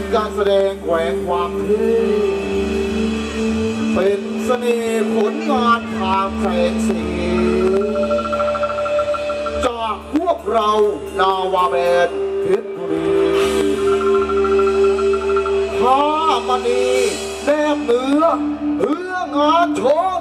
การแสดงแขวงความเท่เป็นเสน่ห์ผลงานทางแสงสีจากพวกเรานาวาแบนเพชรบุรีผ้ามณีแนบเนื้องานโชว์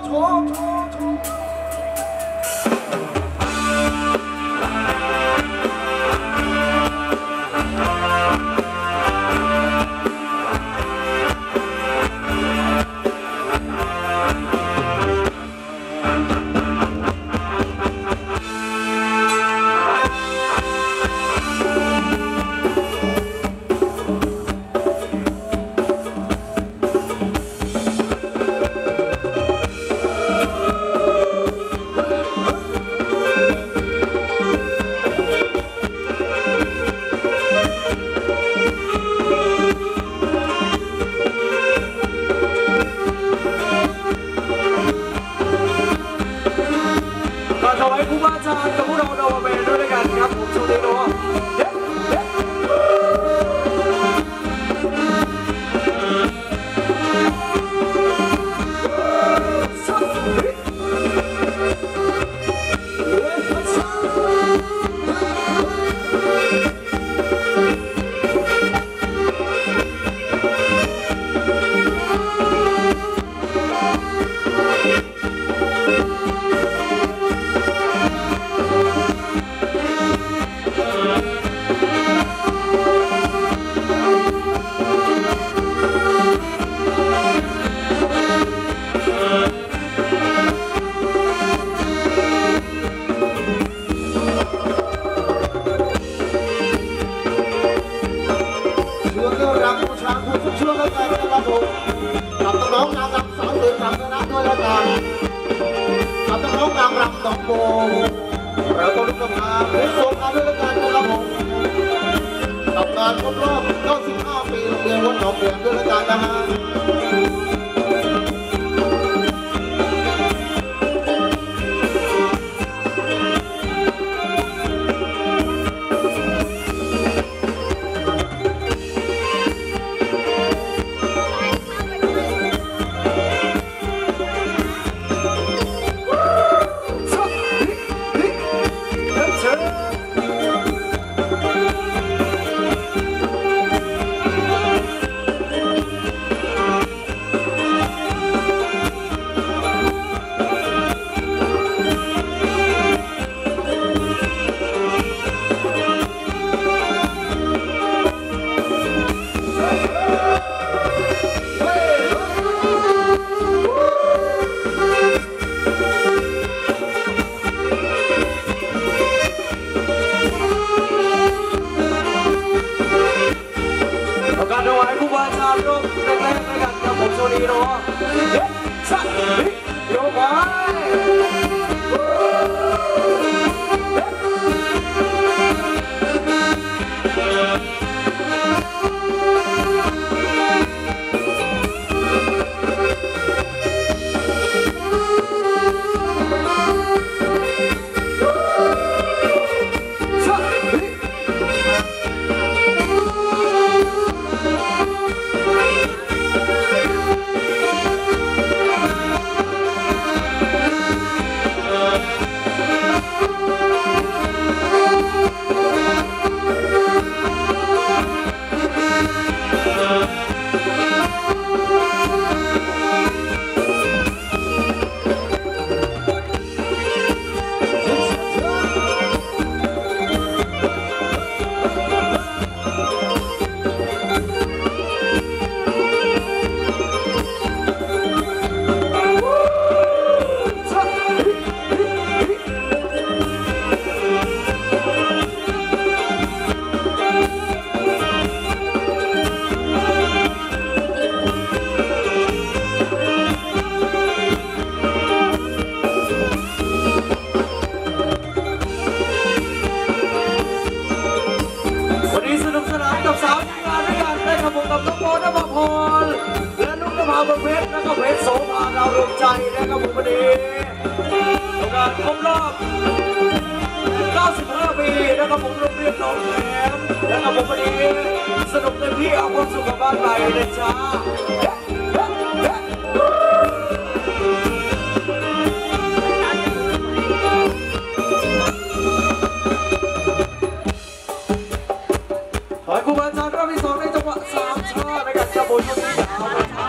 เราต้องรู้กำลังและส่งงานด้วยกันนะครับผมกับงานครบรอบ95 ปีโรงเรียนวัดหนองเปลี่ยนด้วยกันนะฮะประเภทและก็เพชรโสภาเรารวมใจและก็บุญพอดีการครบรอบ 95 ปีนะครับผมโรงเรียนหนองแขมนะครับผมวันนี้สนุกเต็มที่เอาความสุขกลับบ้านไปเลยจ้าขอให้ผู้บรรจารรอบที่ 2ในจังหวะสามชาในการกระโดดที่ยาวไปช้า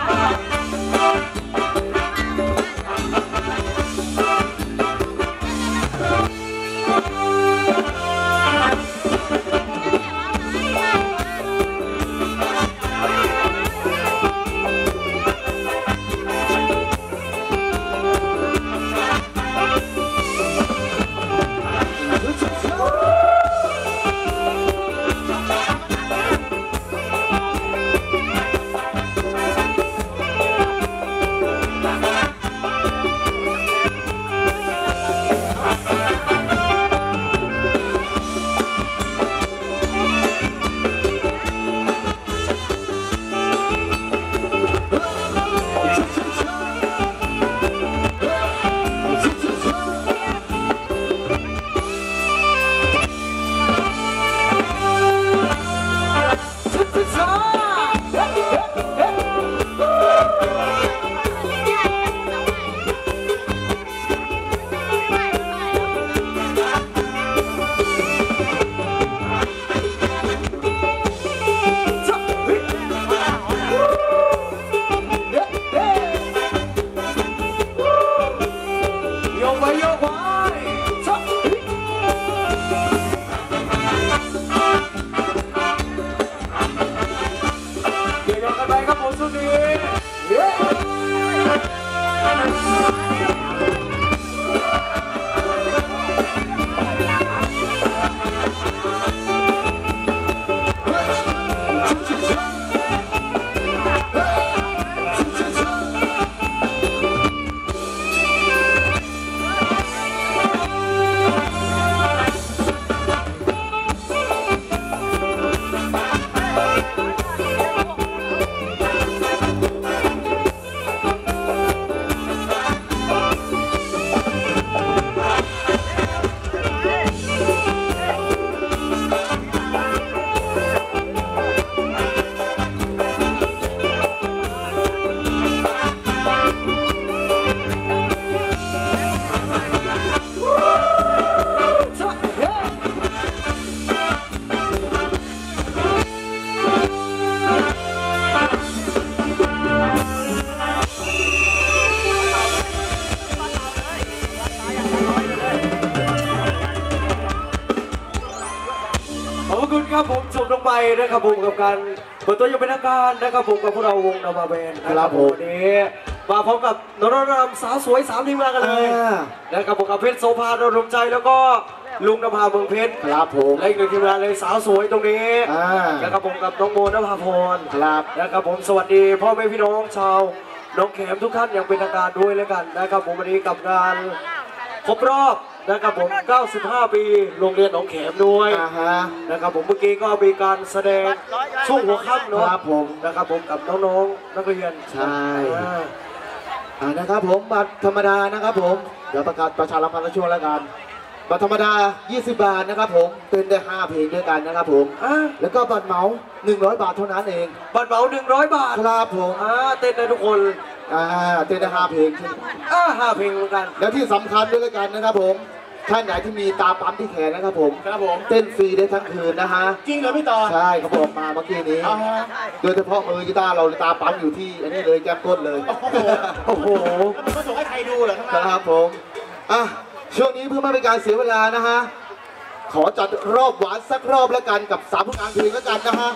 ครับผมจบลงไปนะครับผมกับการเปิดตัวอย่างเป็นทางการนะครับผมกับพวกเราวงนาวาเบนนะครับผมวันนี้มาพร้อมกับน้องรำสาวสวย3 ทีมงานกันเลยนะครับผมกับเพชรโสภาดลใจแล้วก็ลุงนภาเมืองเพชรครับผมและอีกหนึ่งทีมงานเลยสาวสวยตรงนี้นะครับผมกับน้องโมนภาพรครับนะครับผมสวัสดีพ่อแม่พี่น้องชาวน้องแขมทุกท่านอย่างเป็นทางการด้วยแล้วกันนะครับผมวันนี้กับงานครบรอบนะครับผม95 ปีโรงเรียนหนองแขมด้วยนะครับผมเมื่อกี้ก็มีการแสดงช่วงหัวค่ำเนาะครับผมนะครับผมกับน้องๆนักเรียนใช่นะครับผมบัตรธรรมดานะครับผมเดี๋ยวประกาศประชาสัมพันธ์ช่วงแล้วกันบัตรธรรมดา20 บาทนะครับผมเต้นได้5 เพลงด้วยกันนะครับผมแล้วก็บัตรเหมา100 บาทเท่านั้นเองบัตรเหมา100 บาทครับผมเต้นได้ทุกคนเต้นได้5 เพลง 5 เพลงเหมือนกันแล้วที่สำคัญด้วยแล้วกันนะครับผมท่านไหนที่มีตาปั๊มที่แขนนะครับผมเต้นฟรีได้ทั้งคืนนะฮะจริงเหรอพี่ต่อใช่เขาบอกมาเมื่อกี้นี้โดยเฉพาะมือกีตาร์เราตาปั๊มอยู่ที่อันนี้เลยแก้มก้นเลยโอ้โหมันก็ส่งให้ใครดูเหรอครับผมช่วงนี้เพื่อไม่เป็นการเสียเวลานะฮะขอจัดรอบหวานสักรอบแล้วกันกับ3 ผลงานเพลงแล้วกันนะฮะ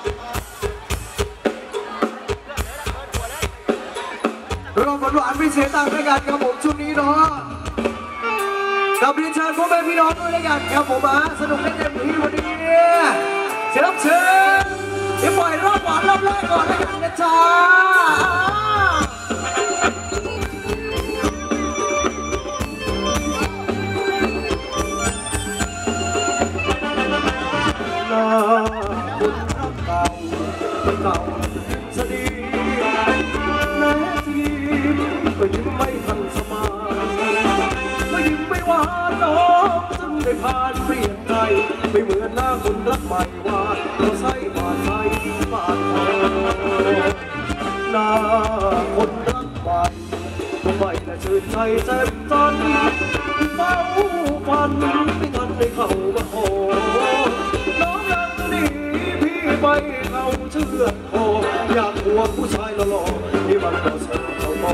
รอบหวานพิเศษต่างด้วยกันครับผมช่วงนี้เนาะกับเรียนเชิญพ่อแม่พี่น้องด้วยด้วยกันครับผมสนุกได้เต็มที่วันนี้เชิญเชิญเดี๋ยวปล่อยรอบหวานรอบแรกก่อนแล้วกันนะจ๊ะบุญรักเก่าไม่เก่าสดีแม้ทีก็ยิ้มไม่ทันสมัยก็ยิ้มไม่หวานน้องจึงได้ได้ผ่านเปลี่ยนใจไม่เหมือนหน้าคนรักใหม่ว่าเราใส่บาดใจบาดคอหน้าคนรักใหม่ก็ไม่ละชื่นใจแจ่มจันทร์เฝ้าฝันไม่ทันได้เข้ามาขอน้องรักหนีพี่ไปเขาเชื่อคออยากหัวผู้ชายหล่อๆที่มันก็สวยเขาโต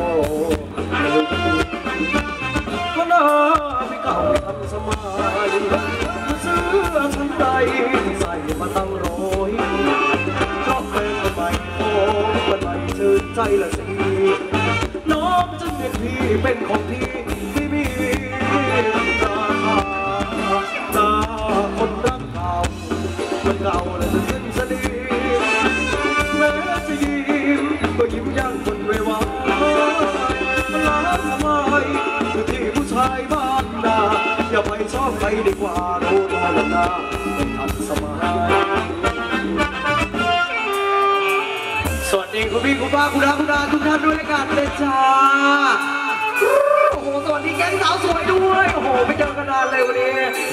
ก็น่าไม่เก่าไม่ทันสมัยเสื้อชั้นใดที่ใส่มาตั้งร้อยเพราะเป็นคนใหม่โอ้คนใหม่ชื่นใจละสิน้องจึงเห็นพี่เป็นของพี่ที่มีราคาหน้าคนรักเก่ามันเก่าและจะสิ้นสนิทแม้จะยิ้มก็ยิ้มยังคนไว้ว่ามันล้าทำไมคือที่ผู้ชายบ้านนาอย่าไปชอบใครดีกว่ารู้ตัวแล้วนะไม่ทันสมัยสวัสดีคุณพี่คุณป้าคุณน้าคุณอาทุกท่านด้วยกันเลยจ้าโอ้โหสวัสดีแก๊งสาวสวยด้วยโอ้โหไม่เจอกันนานเลยวันนี้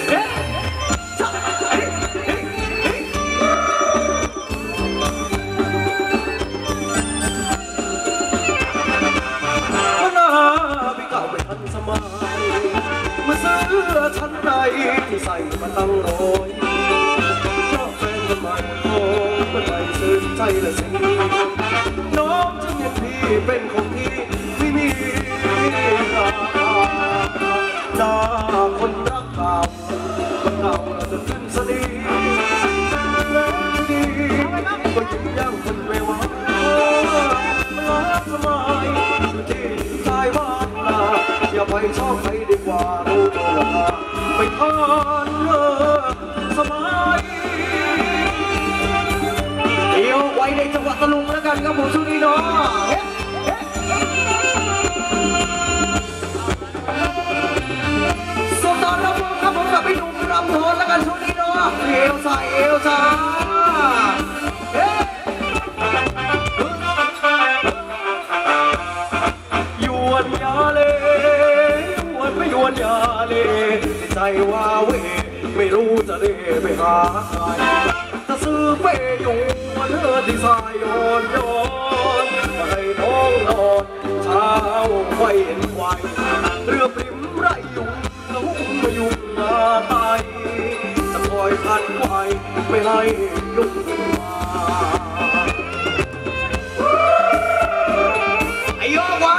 พี่เก่าไม่ทันสมัยมาเสื้อชั้นใดที่ใส่มาตั้งร้อยชอบแฟนคนใหม่โอ้คนใหม่ชื่นใจละสิน้องจึงเห็นพี่เป็นของพี่ไม่มีราคาหน้าคนรักเก่าคนเก่าเราจะขึ้นสนิทแล้วดีก็ยิ้มย่างคนไม่ว่ามันรักสมัยอยู่ที่ชายบ้านนาอย่าไปชอบใครดีกว่ารู้ตัวละไม่ทานสมัยเดี๋ยวไว้ในจังหวะตะลุงแล้วกันครับผมช่วงนี้เนาะสดตอนรับครับผมกับพี่หนุ่มรำโทนแล้วกันช่วงนี้เนาะเอวใส่เอวจ้าหยวนยาเลหยวนไม่หยวนยาเลใจว่าเวไม่รู้จะเล่ไปหาใครจะซื้อเปอยู่วันเธอที่สายย้อนย้อนให้ท้องนอนเช้าไฟเห็นไฟเรือปริมไรยุ่งแล้วมายุ่งมาตายจะคอยพันไว้ไม่ให้ลุกมาไอ้ยอไว้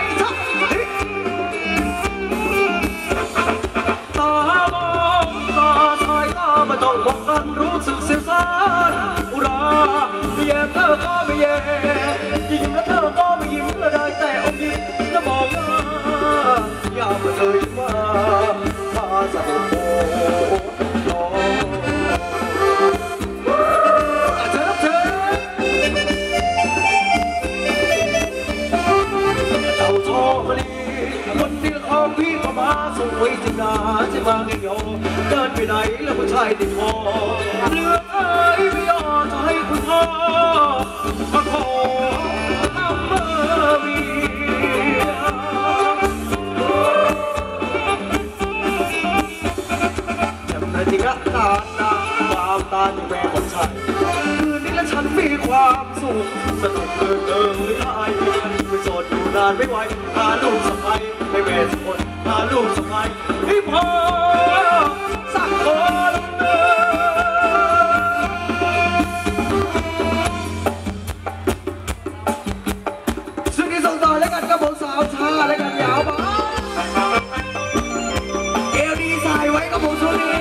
ตามองตาชายตามาจ้องมองกันรู้สึกเสียสารอุราแย่เธอก็ไม่แย่ยิ้มแล้วเธอก็ไม่ยิ้มและได้แต่อมยิ้มและมองหน้าอย่ามาเลยมาถ้าจะโผล่น้องเจ้าชอบมาดีคนเดียวของพี่ก็มาส่งไว้ที่นาจะมาเกี่ยวเดินไปไหนแล้วผู้ชายติดคอเลือกไม่ยอมจะให้คุณพ่อมาขอทำเบอร์เมียจำได้จริงละตาความตาที่แม่ของฉันคืนนี้และฉันมีความสุขสนุกเกินหรือไทยไม่โสดอยู่นานไม่ไหวหาลูกสะใภ้ให้แม่สักคนหาลูกสะใภ้ให้พ่อสักคนซึ่งที่ส่งต่อแล้วกันกับผมสาวชาแล้วกันยาวมาเอวดีใส่ไว้กับผมช่วงนี้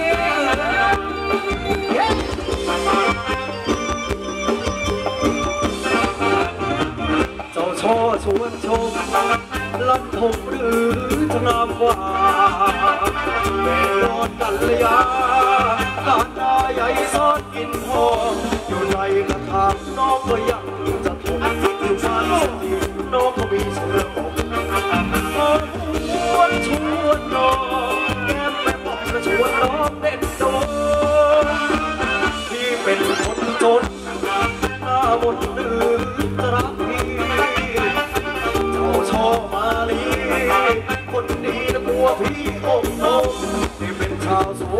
เจ้าช่อชวนชมลันทมหรือจะงามกว่าแม่รอดกัลยาการตาใหญ่ซ่อนกินทองอยู่ในกระถางน้องก็ยังจะทนอยู่ฟ้าสติน้องก็มีเชื่อผมชวนน้องแก้มแม่บอกจะชวนน้องเด็ดโดนที่เป็นคนจนหน้ามนต์หรือจะรักพี่เจ้าชอบมาลีคนดีนะกลัวพี่องค์โตที่เป็นชาวสว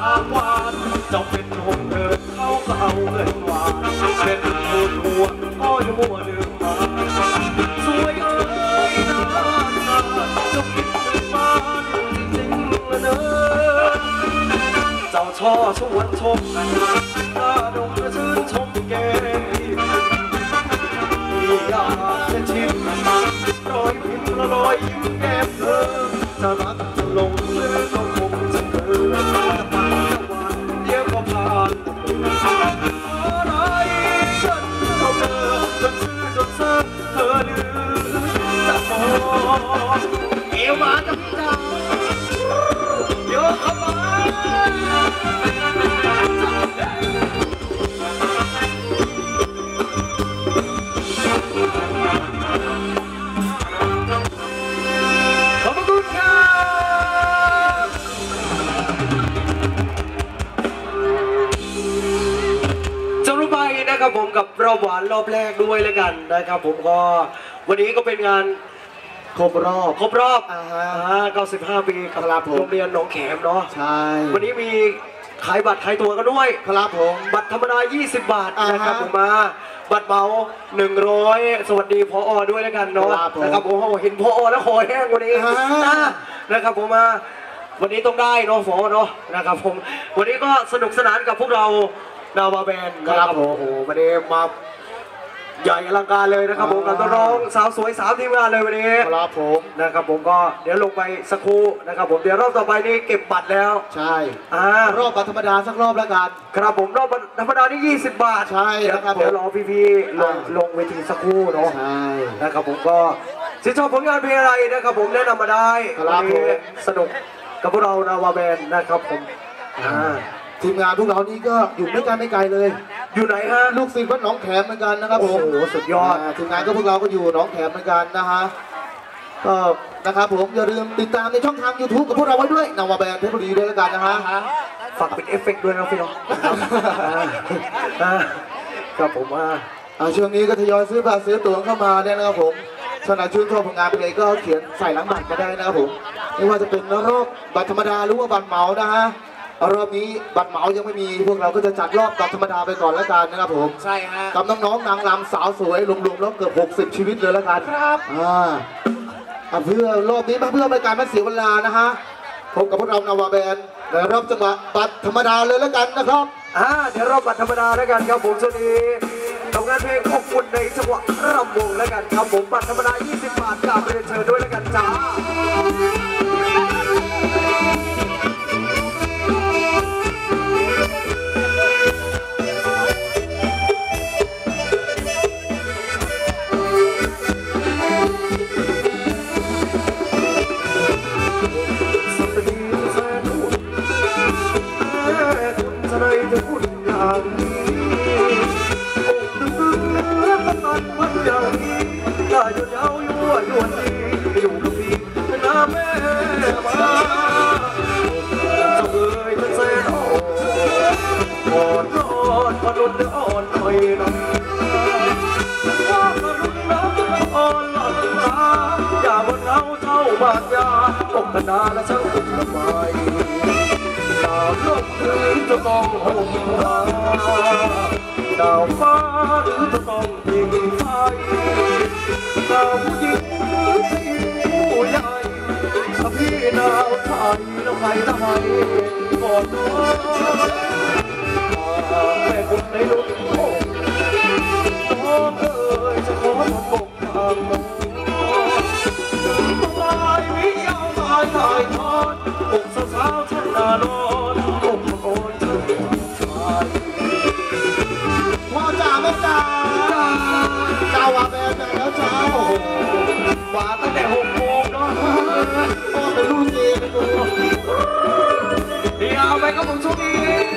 างหวานเจ้าเป็นหงเดินเขาก็เอาเงินหวานเป็นผู้ทวงอ้อยมัวลืมมาสวยเอ้ยน่าเจ้าคิดถึงบ้านจริงๆเนอะเจ้าช่อชวนชมตาดงกระชื่นชมแก้มอยากจะชิมรอยพิมพ์ละรอยยิ้มแก้มเธอจะรักจะหลงหรือก็คงจะเกิดจะวันเดียวก็ผ่านอะไรฉันเอาเธอจนชื่อจนเสิร์เธอลืมจะมองเอวมาจะพี่จ๋าเยอะเข้ามาครับผมกับรอบหวานรอบแรกด้วยแล้วกันนะครับผมก็วันนี้ก็เป็นงานครบรอบ95 ปีกับโรงเรียนหนองแขมเนาะใช่วันนี้มีขายบัตรขายตั๋วกันด้วยครับผมบัตรธรรมดา20 บาทนะครับผมมาบัตรเบา100สวัสดีพอด้วยแล้วกันเนาะนะครับผมเห็นพอแล้วคอแห้งวันนี้นะครับผมมาวันนี้ต้องได้เนาะพอเนาะนะครับผมวันนี้ก็สนุกสนานกับพวกเรานาวาแบนครับผมโอ้โหวันนี้มาใหญ่อลังการเลยนะครับผมกับน้องสาวสวย3 ทีมงานเลยวันนี้ครับผมนะครับผมก็เดี๋ยวลงไปสักครู่นะครับผมเดี๋ยวรอบต่อไปนี้เก็บบัตรแล้วใช่รอบบัตรธรรมดาสักรอบแล้วกันครับผมรอบบัตรธรรมดานี่20 บาทใช่นะครับเดี๋ยวรอพี่ๆลงเวทีสักครู่เนาะใช่นะครับผมก็ชื่นชอบผลงานเพลงอะไรนะครับผมแนะนำมาได้ครับผมสนุกกับพวกเรานาวาแบนนะครับผมทีมงานพวกเรานี่ก็อยู่ไม่ไกลเลยอยู่ไหนฮะลูกศิษย์วัดหนองแขมเหมือนกันนะครับผมโอ้โหสุดยอดทีมงานก็พวกเราก็อยู่หนองแขมเหมือนกันนะฮะก็นะครับผมอย่าลืมติดตามในช่องทาง YouTube กับพวกเราไว้ด้วยนาวาแบนเพชรบุรีด้วยแล้วกันนะฮะฝากเป็นเอฟเฟกต์ด้วยนะพี่น้องครับผมช่วงนี้ก็ทยอยซื้อบัตรซื้อตั๋วเข้ามาเนี่ยนะครับผมสนับสนุนชอบผลงานเพลงก็เขียนใส่หลังบัตรก็ได้นะครับผมไม่ว่าจะเป็นรอบบัตรธรรมดาหรือว่าบัตรเหมานะฮะรอบนี้บัตรเหมายังไม่มีพวกเราก็จะจัดรอบบัตรธรรมดาไปก่อนแล้วกันนะครับผมใช่ฮะกับน้องๆนางรำสาวสวยรวมๆแล้วเกือบ60 ชีวิตเลยแล้วกันครับเพื่อรอบนี้เพื่อไม่การไม่เสียเวลานะฮะพบกับพวกเรานาวาแบนในรอบจังหวะบัตรธรรมดาเลยแล้วกันนะครับเดี๋ยวรอบบัตรธรรมดาแล้วกันครับผมช่วงนี้ทำงานเพลงขอบคุณในจังหวะรำวงแล้วกันครับผมบัตรธรรมดา20 บาทกราบเรียนเชิญด้วยแล้วกันจ้าอกนาและช่างอุ่นละไมดาวโลกหรือจะต้องห่มผ้าดาวฟ้าหรือจะต้องยิงไฟดาวผู้หญิงหรือจะยิงผู้ใหญ่ถ้าพี่ดาวไทยแล้วใครจะให้ก่อนน้องแม่คุณในรุ่นโอ้น้องเอ๋ยจะขอมาปกทางน้องถ่ายทอดอกสาวๆฉันน่านอนอกโอนฉันชายพ่อจ๋าแม่จ๋าเจ้าว่าแม่จ๋าแล้วจ้าโอ้โหว่าตั้งแต่6 โมงเนาะพ่อเป็นลูกเองไปดูเดี๋ยวไปกับผมช่วงนี้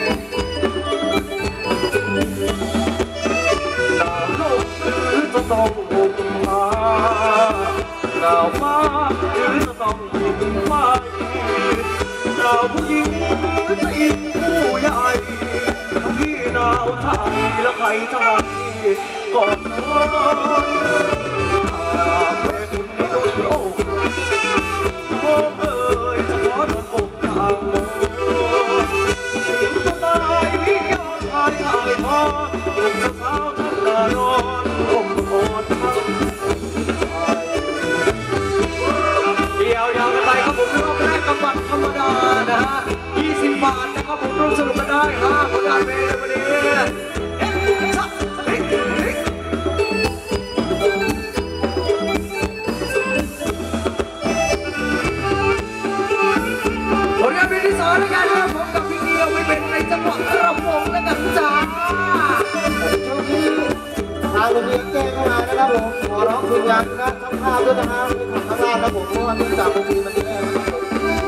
ดาวโลกหรือจะต้องห่มผ้าดาวฟ้าหรือจะต้องยิงไฟดาวผู้หญิงหรือจะยิงผู้ใหญ่พี่ดาวไทยแล้วใครจะให้ก่อนนอนแม่คุณนี่ต้องโอ้โหเอ๋ยจะขอนอนอกทางมอง 5ผลงานเพลงในวันนี้ผลงานเพลงที่2แล้วกันครับผมกับพี่เดียวไม่เป็นในจังหวะระวงและกันจ้าช่วงนี้ทางโรงเรียนแจ้งเข้ามานะครับผมขอร้องทีมงานนะทั้งภาพด้วยนะฮะมีของข้างล่างครับผมเพราะว่าเนื่องจากโรงเรียนมันแย่นะครับผม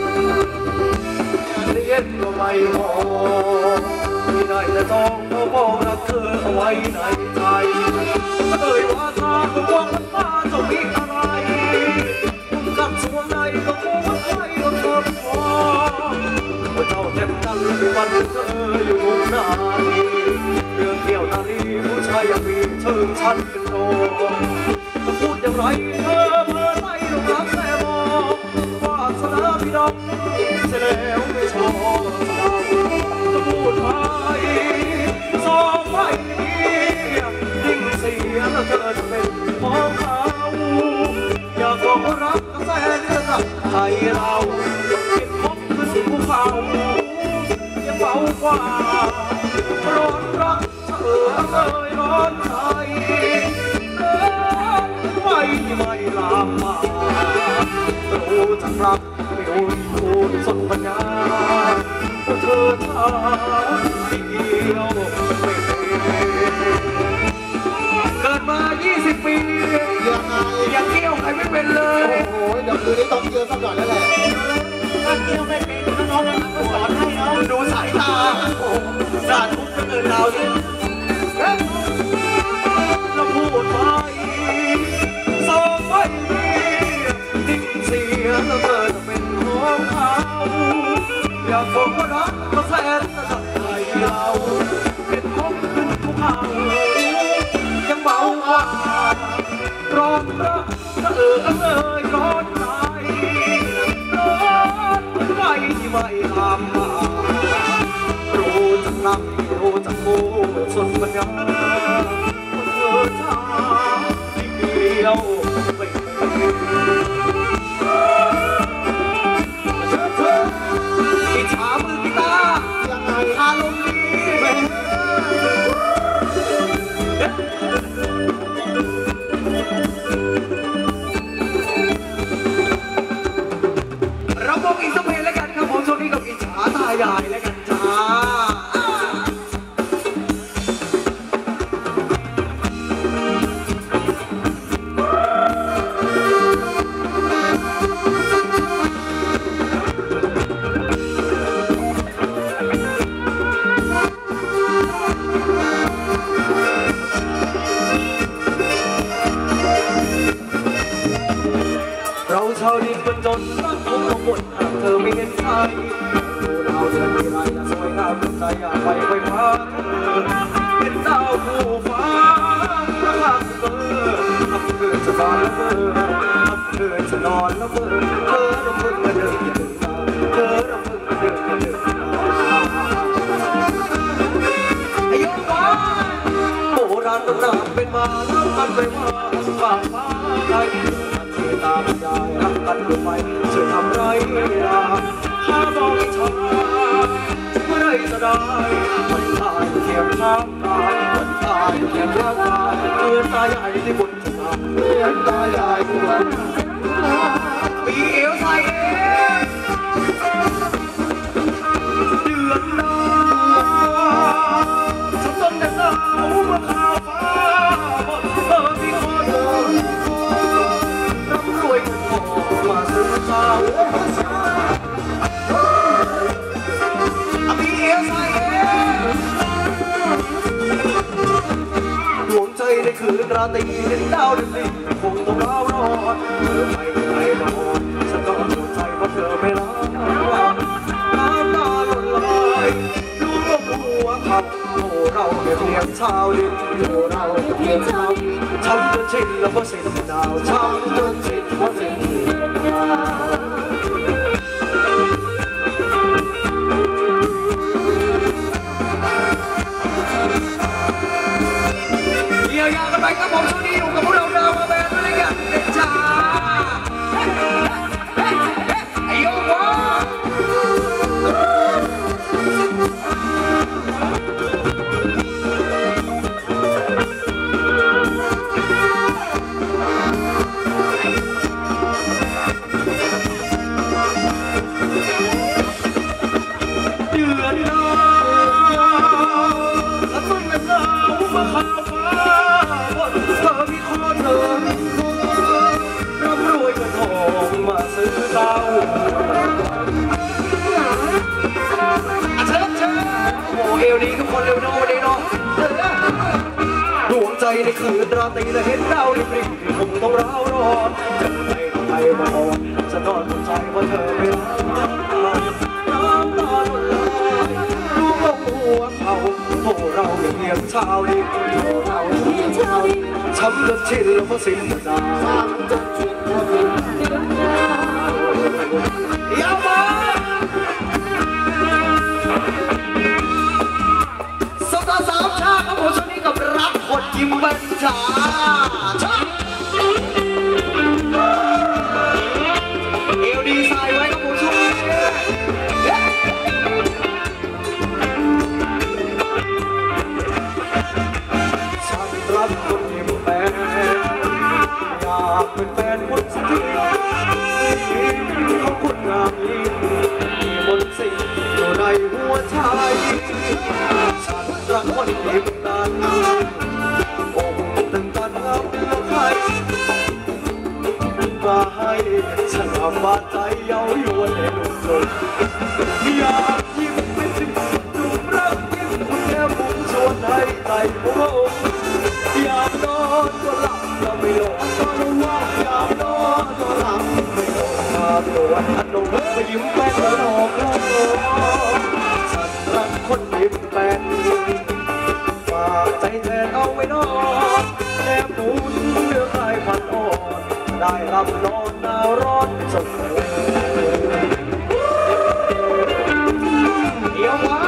เรียนก็ไม่พอไม่ได้แต่ต้องบอกรักเธอเอาไว้ในใจก็เลยว่าทางก็วงมันมาจะมีอะไรคุณกับส่วนใดก็คงว่าใครก็เธอพอว่าเจ้าเจ็บกันในวันเธออยู่มุมหน้าเรื่องเกี่ยวนาลีผู้ชายยังมีเชิงชั้นเป็นโตจะพูดอย่างไรเธอเมื่อไรลงรักแต่บอกว่าสนาพี่ดอกเสียแล้วไม่ชอบจะพูดไปสองไปยิ่งเสียแล้วเธอจะเป็นของเขาอยากบอกว่ารักก็แสนจะรักให้เราเก็บคบขึ้นภูเขายังเบากว่าร้อนรักเธอเลยร้อนใจไม่ลามมารู้จักรักไม่รู้สุดปัญญาว่าเธอทำเดียวไม่เกิดมา20 ปียังเกี่ยวใครไม่เป็นเลยโอ้โหเดี๋ยวคืนนี้ต้องเกี่ยวสักหน่อยแล้วแหละถ้าเกี่ยวไม่เป็นน้องๆก็สอนให้เนาะดูสายตาโอ้สาธุจะเกิดดาวสิแล้วพูดไปสองไปดิ้งเสียแล้วเธอจะเป็นของเขาอยากบอกว่ารักก็แสนจะตัดใจเราเป็นของขึ้นภูเขายังเบากว่าร้อนรักก็เลยร้อนใจร้อนใจที่ไม่ทำมารู้จักรักรู้จักโง่สุดปัญญาเธอทำที่เดียวไม่อิจฉามือกีตาร์ยังไงอารมณ์ดีเราบอกอีกสักเพลงแล้วกันครับผมช่วงนี้กับอิจฉาตายายแล้วกันจ้าเราชาวดินคนจนรักของเราหมดหากเธอไม่เห็นใจดูดาวเดือนมีไรสวยงามใจอยากไปไว้พาเธอเห็นดาวผู้ฟ้าพระหักเธอทำเกิดจะนอนละเมอทำเกิดจะนอนละเมอเธอต้องพึ่งมาเดินอย่าถึงมาเธอต้องพึ่งมาเดินอย่าถึงมาไอ้ยงฟ้าโบราณตำนานเป็นมาเล่ากันไปว่าฝ่าฟ้าใครตาบรรยายรักกันหรือไม่ช่วยทำไรข้าบอกอิจฉาเมื่อไรจะได้มันตายเคียงข้างกายมันตายเคียงข้างกายเพื่อนตายายที่บนชะตาเพื่อนตายายที่บนมีเอวใส่เดือนหน้าฉันต้องแต่หนาวเมื่อข้าวฟ้าเธอที่คอยรวยเงินทองมาซื้อข้าวมีเอวใส่ดวงใจในคืนราตรีเห็นดาวดึกดิคงต้องร้าวร้อนเธอไม่ไหวนอนฉันต้องปวดใจเพราะเธอไม่รักน้ำตาหล่นลอยลูกก็หัวขับโอ้เราเพียงชาวดินโอ้เราเพียงชาวดินช้ำจนชินแล้วก็สิ้นดาวช้ำจนชินเพราะสิ้นดาวเยียวยากันไปครับผมช่วงนี้อยู่กับพวกเราดาวมาแบนด้วยกันเด็กจ้าไอ้โยกดีทุกคนเร็วน้องวันนี้เนาะดวงใจในคืนราตรีและเห็นดาวริบริบคงต้องร้าวร้อนจะไปมาอ่อนจะนอนบนใจว่าเธอเป็นน้ำตาหล่นไหลลูกลงหัวเขาโอ้เราเพียงชาวดินเราเพียงชาวดินช้ำจนชินแล้วก็สิ้นใจช้ำจนชินแล้วก็สิ้นใจยาวมาสามชาติครับผมช่วงนี้กับรักคนยิ้มบัญชาเอวดีไซน์ไว้ครับผมช่วงนี้ฉันรักคนยิ้มแป้นอยากเป็นแฟนคนสักทีเขาคนงามยิ่งมีมนต์สิ่งอยู่ในหัวใจฉันรักคนยิ้มนั้นอกตึงตันเอาเลือกใครมาให้ฉันทำบาดใจเย้ายวนให้ลุกจนอยากยิ้มเป็นสิ่งจุกรักยิ้มคุณแก้มบุ๋มชวนให้ใจหัวอกอยากนอนก็หลับก็ไม่หลงก็รู้ว่าอยากนอนก็หลับไม่หลงมาตัวอันนงไปยิ้มแป้นแล้วหลอกล่อฉันรักคนยิ้มแป้นฝากใจแทนเอาไว้นอนแนบหนุนเนื้อคลายพันอ่อนได้รับนอนหนาวร้อนสดเดี๋ยวมา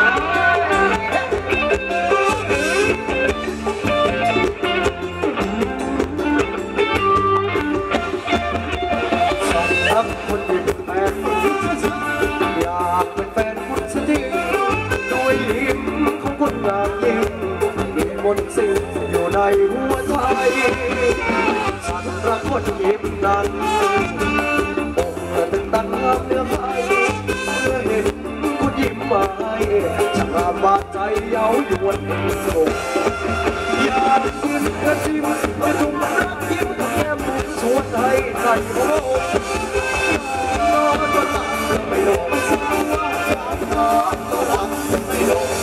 ฉันรักคนยิ้มแป้นอยากเป็นแฟนคุณสักทีด้วยยิ้มของคนงามยิ่งมีมนต์สิ่งอยู่ในหัวใจฉันรักคนยิ้มนั้นอกตึงตันงามเนื้อไผ่เมื่อเห็นคุณยิ้มมาให้ฉันราบาดใจเย้ายวนเองโศกอยากยืนกระชิมกระดุมรักยิ้มแก้มบุ๋มชวนให้ใจหัวอกนอนก็หลับไม่ลงว่าอยากนอนก็หลับไม่ลง